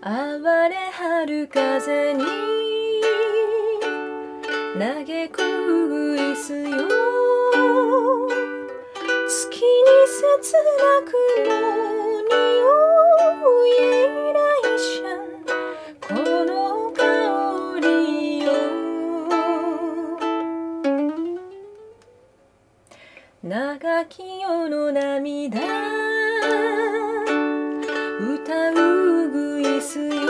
暴れ春風に嘆くウグイスよ、月に切なくも匂うイライシャン、この香りよ。長き夜の涙歌うウグイスよ、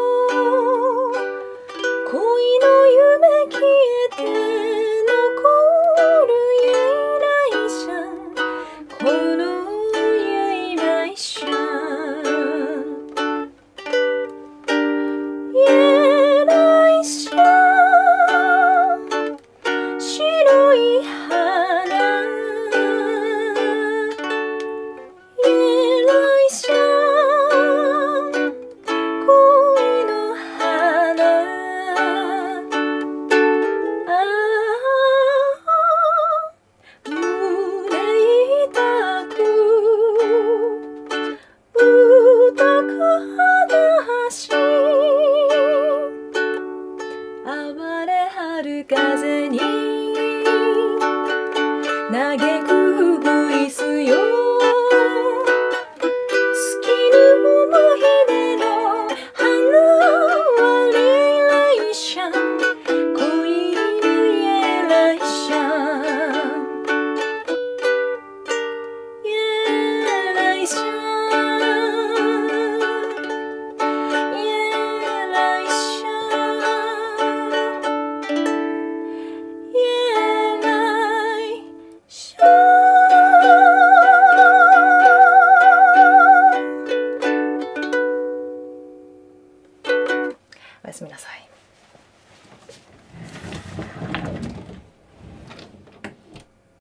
恋の夢消えて残るイライシャン、このイライシャン、イライシャン、白い花、イライシャン、恋の花、胸痛く歌く話、暴れ春風に嘆くウグイスよ、月の桃秀の花はリライシャン、恋のイライシャン、イライシャン、イライシャン、イライシャン。おやすみなさい。